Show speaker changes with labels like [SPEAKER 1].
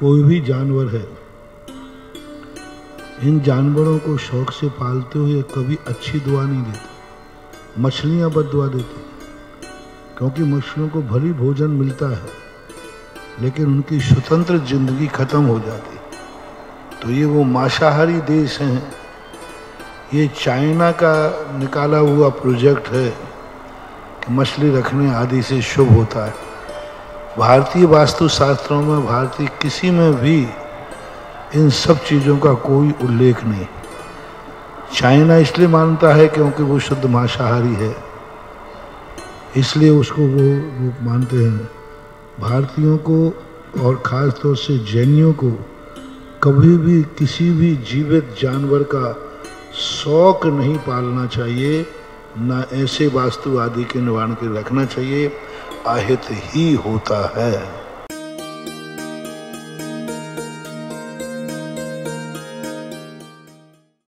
[SPEAKER 1] कोई भी जानवर है, इन जानवरों को शौक से पालते हुए कभी अच्छी दुआ नहीं देते। मछलियां बद्दुआ देती, क्योंकि मछलियों को भली भोजन मिलता है, लेकिन उनकी स्वतंत्र जिंदगी खत्म हो जाती। तो ये वो मांसाहारी देश हैं। ये चाइना का निकाला हुआ प्रोजेक्ट है कि मछली रखने आदि से शुभ होता है। भारतीय वास्तुशास्त्रों में, भारतीय किसी में भी इन सब चीज़ों का कोई उल्लेख नहीं। चाइना इसलिए मानता है क्योंकि वो शुद्ध मांसाहारी है, इसलिए उसको वो मानते हैं। भारतीयों को और ख़ास तौर से जैनियों को कभी भी किसी भी जीवित जानवर का शौक नहीं पालना चाहिए, ना ऐसे वास्तु आदि के निवारण के रखना चाहिए। अहित ही होता है।